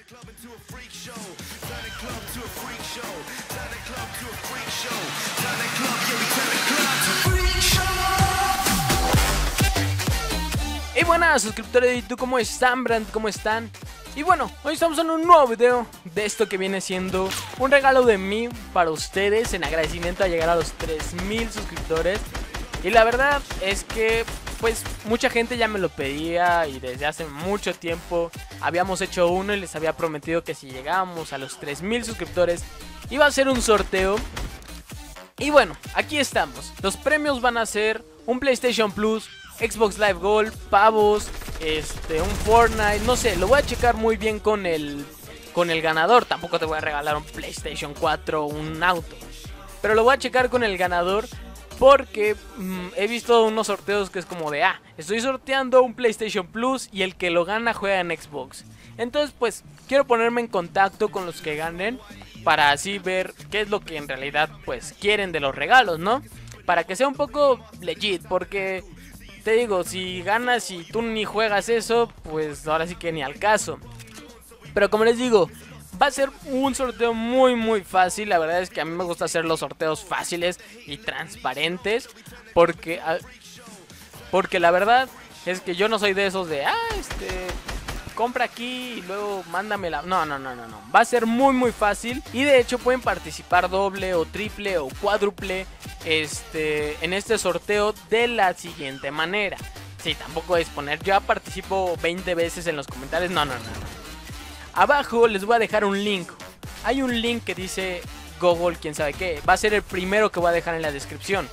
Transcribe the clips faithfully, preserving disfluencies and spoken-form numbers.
Y buenas suscriptores de YouTube, ¿cómo están, Brand? ¿Cómo están? Y bueno, hoy estamos en un nuevo video de esto que viene siendo un regalo de mí para ustedes en agradecimiento a llegar a los tres mil suscriptores. Y la verdad es que pues mucha gente ya me lo pedía y desde hace mucho tiempo habíamos hecho uno y les había prometido que si llegábamos a los tres mil suscriptores iba a ser un sorteo. Y bueno, aquí estamos. Los premios van a ser un PlayStation Plus, Xbox Live Gold, pavos, este, un Fortnite, no sé, lo voy a checar muy bien con el, con el ganador. Tampoco te voy a regalar un PlayStation cuatro o un auto, pero lo voy a checar con el ganador porque mmm, he visto unos sorteos que es como de, ah, estoy sorteando un PlayStation Plus y el que lo gana juega en Xbox. Entonces pues quiero ponerme en contacto con los que ganen para así ver qué es lo que en realidad pues quieren de los regalos, ¿no? Para que sea un poco legit, porque te digo, si ganas y tú ni juegas eso, pues ahora sí que ni al caso. Pero como les digo, va a ser un sorteo muy muy fácil. La verdad es que a mí me gusta hacer los sorteos fáciles y transparentes, Porque, porque la verdad es que yo no soy de esos de, ah, este, compra aquí y luego mándamela. No, no, no, no, no. Va a ser muy muy fácil. Y de hecho pueden participar doble o triple o cuádruple Este, en este sorteo de la siguiente manera. Sí, tampoco es poner yo participo veinte veces en los comentarios. No, no, no, no. Abajo les voy a dejar un link. Hay un link que dice Google, quién sabe qué. Va a ser el primero que voy a dejar en la descripción.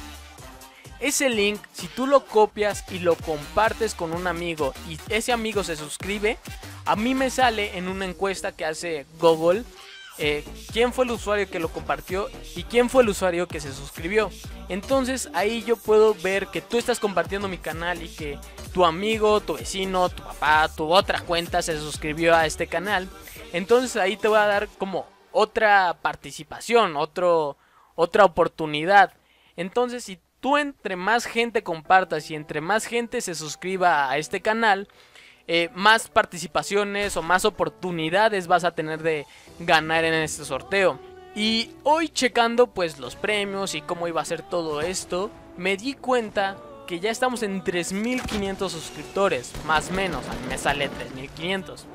Ese link, si tú lo copias y lo compartes con un amigo y ese amigo se suscribe, a mí me sale en una encuesta que hace Google Eh, quién fue el usuario que lo compartió y quién fue el usuario que se suscribió. Entonces ahí yo puedo ver que tú estás compartiendo mi canal y que tu amigo, tu vecino, tu papá, tu otra cuenta se suscribió a este canal. Entonces ahí te voy a dar como otra participación, otro, otra oportunidad. Entonces si tú entre más gente compartas y entre más gente se suscriba a este canal, Eh, más participaciones o más oportunidades vas a tener de ganar en este sorteo. Y hoy checando pues los premios y cómo iba a ser todo esto, me di cuenta que ya estamos en tres mil quinientos suscriptores, más o menos, a mí me sale tres mil quinientos.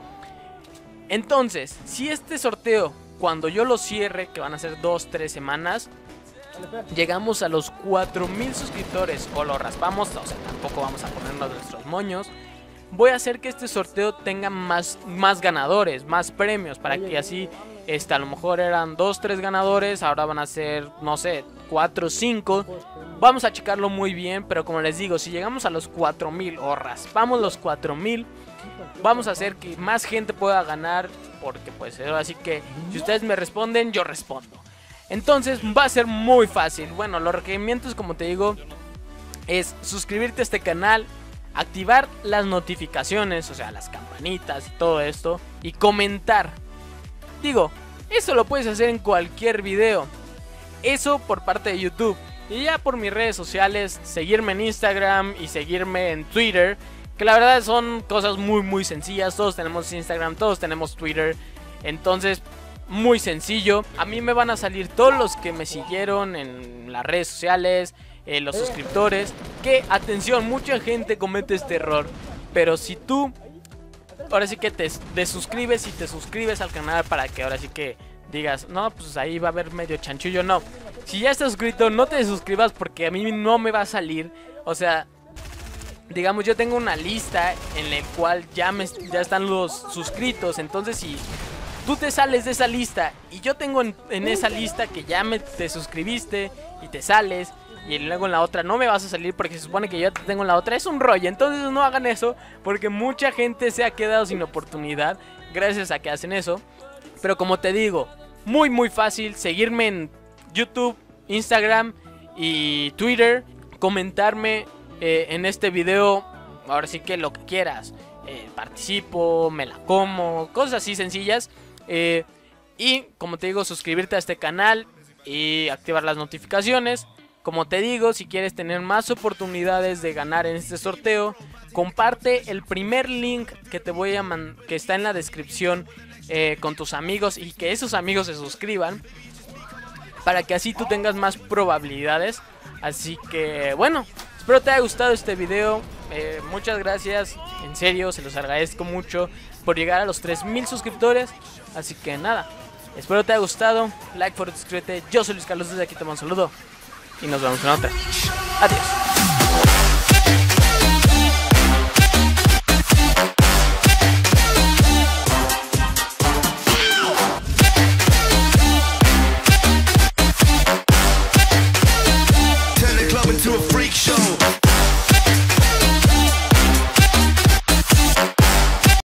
Entonces, si este sorteo, cuando yo lo cierre, que van a ser dos tres semanas, llegamos a los cuatro mil suscriptores o lo raspamos, o sea, tampoco vamos a ponernos nuestros moños, voy a hacer que este sorteo tenga más, más ganadores, más premios, para que así, este, a lo mejor eran dos, tres ganadores, ahora van a ser, no sé, cuatro, cinco. Vamos a checarlo muy bien, pero como les digo, si llegamos a los cuatro mil o raspamos los cuatro mil, vamos a hacer que más gente pueda ganar, porque pues así que si ustedes me responden, yo respondo. Entonces va a ser muy fácil. Bueno, los requerimientos, como te digo, es suscribirte a este canal, activar las notificaciones, o sea, las campanitas y todo esto, y comentar. Digo, eso lo puedes hacer en cualquier video. Eso por parte de YouTube. Y ya por mis redes sociales, seguirme en Instagram y seguirme en Twitter, que la verdad son cosas muy muy sencillas. Todos tenemos Instagram, todos tenemos Twitter. Entonces, muy sencillo. A mí me van a salir todos los que me siguieron en las redes sociales, Eh, los suscriptores. Que atención, mucha gente comete este error, pero si tú ahora sí que te desuscribes y te suscribes al canal, para que ahora sí que digas, no, pues ahí va a haber medio chanchullo. No, si ya estás suscrito, no te suscribas, porque a mí no me va a salir. O sea, digamos, yo tengo una lista en la cual ya, me, ya están los suscritos. Entonces si tú te sales de esa lista y yo tengo en, en esa lista que ya me, te suscribiste y te sales, y luego en la otra no me vas a salir porque se supone que yo te tengo en la otra, es un rollo. Entonces no hagan eso, porque mucha gente se ha quedado sin oportunidad gracias a que hacen eso. Pero como te digo, muy muy fácil. Seguirme en YouTube, Instagram y Twitter. Comentarme eh, en este video, ahora sí que lo que quieras. eh, Participo, me la como, cosas así sencillas. eh, Y como te digo, suscribirte a este canal y activar las notificaciones. Como te digo, si quieres tener más oportunidades de ganar en este sorteo, comparte el primer link que te voy a man que está en la descripción eh, con tus amigos y que esos amigos se suscriban, para que así tú tengas más probabilidades. Así que bueno, espero te haya gustado este video. eh, Muchas gracias, en serio, se los agradezco mucho por llegar a los tres mil suscriptores. Así que nada, espero te haya gustado. Like, for suscríbete. Yo soy Luis Carlos, desde aquí te mando un saludo y nos vemos en otra. Adiós.